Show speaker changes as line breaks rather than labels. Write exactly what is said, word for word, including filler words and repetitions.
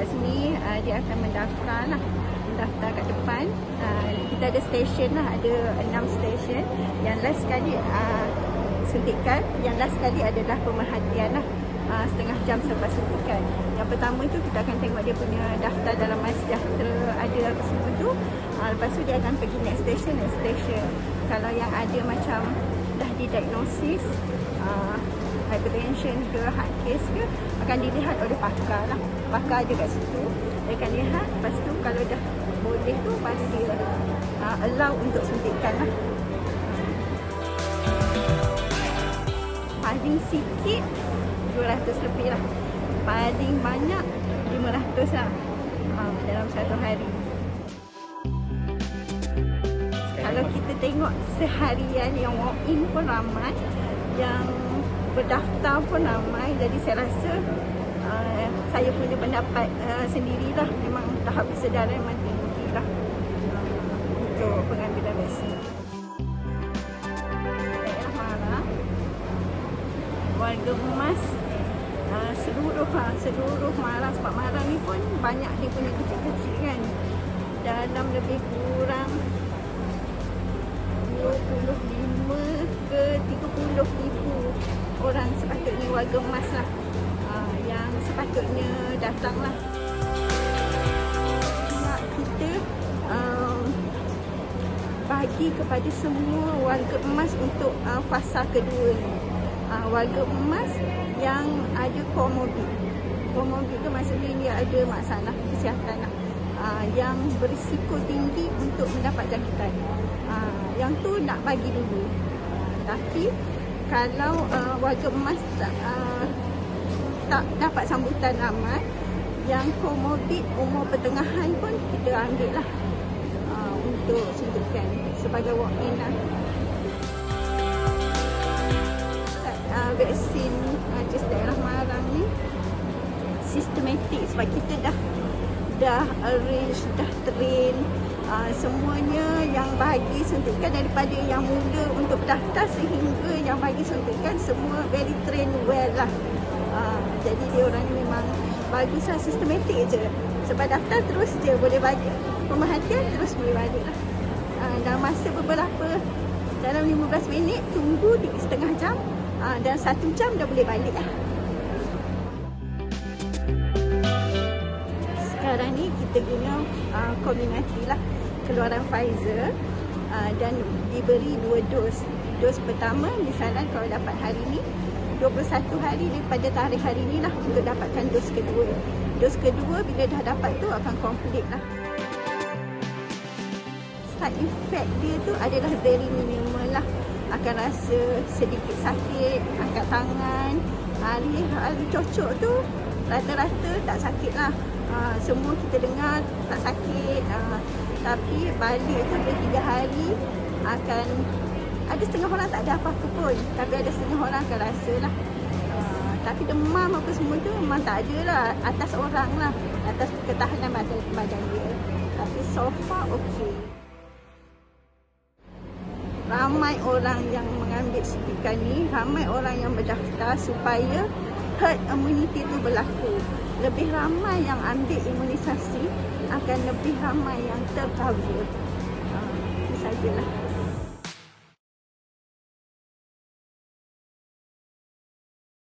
kat sini uh, dia akan mendaftar lah, mendaftar kat depan. Uh, kita ada stesen lah, ada enam stesen. Yang last sekali uh, suntikan, yang last sekali adalah pemerhatian lah. Uh, setengah jam selepas suntikan. Yang pertama itu kita akan tengok dia punya daftar dalam MySejahtera ada apa semua tu. Uh, lepas tu dia akan pergi next station, next station. Kalau yang ada macam dah didiagnosis uh, hypertension ke heart case ke, akan dilihat oleh pakar lah. Pakar je kat situ. Dia akan lihat, lepas tu kalau dah boleh tu baru dia uh, allow untuk suntikan lah. Paling sikit dua ratus lebih lah. Paling banyak lima ratus lah uh, dalam satu hari. Kalau kita tengok seharian yang walk in pun ramai, yang berdaftar pun ramai. Jadi saya rasa uh, saya punya pendapat uh, sendirilah, memang tahap kesedaran memang tinggi lah uh, untuk pengambilan vaksin. Daerah Mara, warga emas uh, seluruh ha, seluruh Mara, sebab Mara ni pun banyak dia punya kecil-kecil kan, dalam lebih kurang dua puluh lima ke tiga puluh ribu orang sepatutnya warga emas lah uh, yang sepatutnya datang lah. Kita um, bagi kepada semua warga emas untuk uh, fasa kedua ni. Uh, warga emas yang ada komorbid. Komorbid tu maksudnya dia ada masalah kesihatan lah. Uh, yang berisiko tinggi untuk mendapat jangkitan. Uh, yang tu nak bagi dulu. Uh, tapi kalau uh, warga emas tak, uh, tak dapat sambutan ramai, yang komorbid umur pertengahan pun kita ambil lah uh, untuk suntikan sebagai walk-in lah. Uh, vaksin uh, jes daerah Marang ni sistematik sebab kita dah dah arrange, dah train uh, semuanya yang bagi suntikan daripada yang mula untuk daftar sehingga yang bagi suntikan semua very train well lah. Uh, jadi dia orang ni memang baguslah, sistematik je. Sebab daftar terus je boleh bagi pemerhatian, terus boleh balik lah. Uh, dalam masa beberapa, dalam lima belas minit tunggu di setengah jam, uh, dan satu jam dah boleh balik lah. Sekarang ni kita guna uh, kombinasi lah keluaran Pfizer uh, dan diberi dua dos. Dos pertama misalnya kalau dapat hari ni, dua puluh satu hari daripada tarikh hari ni lah untuk dapatkan dos kedua. Dos kedua bila dah dapat tu akan complete lah. Side effect dia tu adalah very minimal lah. Akan rasa sedikit sakit, angkat tangan, hari-hari cocok tu rata-rata tak sakit lah. Uh, semua kita dengar tak sakit, uh, tapi balik tu bertiga hari akan ada setengah orang tak ada apa-apa pun, tapi ada setengah orang akan rasa lah. Uh, tapi demam apa semua tu memang tak ada lah, atas orang lah, atas ketahanan badan, badan dia. Tapi so far okey. Ramai orang yang mengambil suntikan ni, ramai orang yang berdaftar supaya herd immunity tu berlaku. Lebih ramai yang ambil imunisasi, akan lebih ramai yang tercover. Uh, itu sajalah.